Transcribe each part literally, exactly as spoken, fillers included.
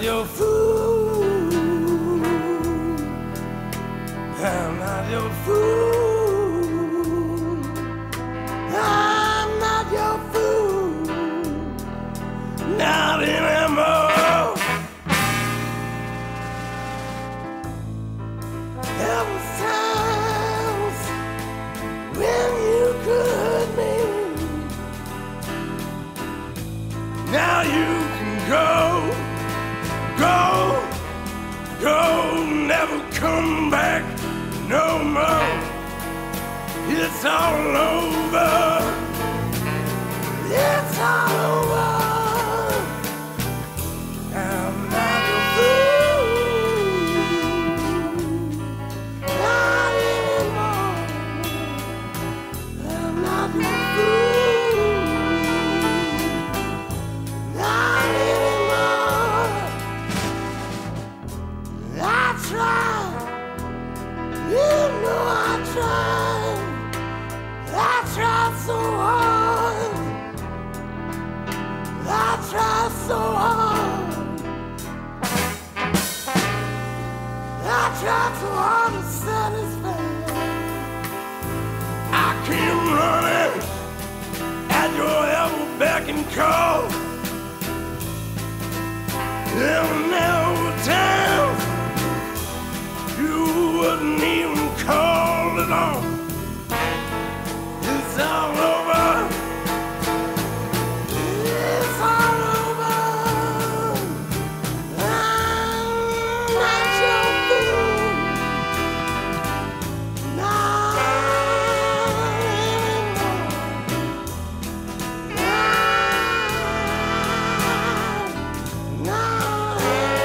your fool. I'm not your fool. I'm not your fool. Not anymore. There was times when you could hurt me. Now you can go, go, go, never come back no more. It's all over. It's all over. I'm not your fool. Not anymore. I'm not your fool. Not anymore. I tried. You know I tried. I tried so hard. I tried so hard. I tried so hard to satisfy. I came running at your elbow, beck and call. There were never times you wouldn't even call at all. It's all over. It's all over. I'm not your fool. Not anymore. Not, not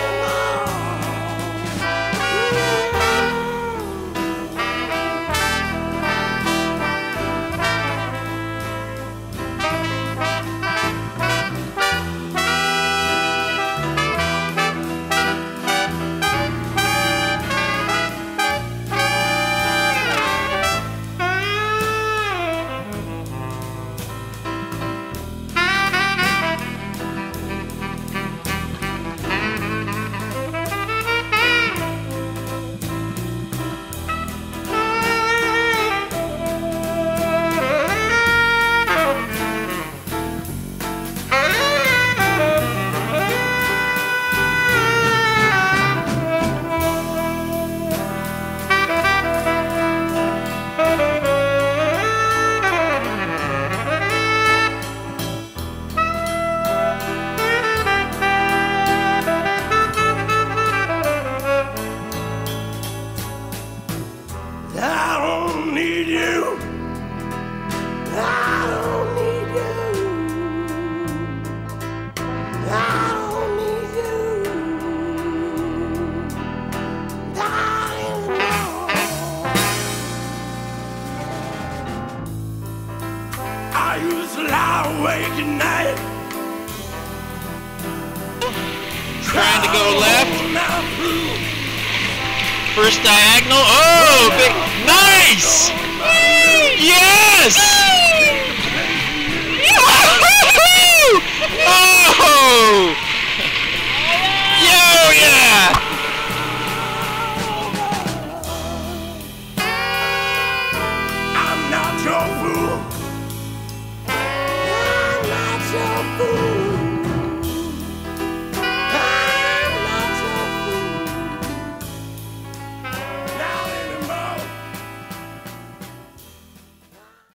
I don't need you. I don't need you. I don't need you. Not anymore. I used to lie awake at night, Trying to go left. First diagonal. Oh, big. Nice! Yes! Yahoo! Oh!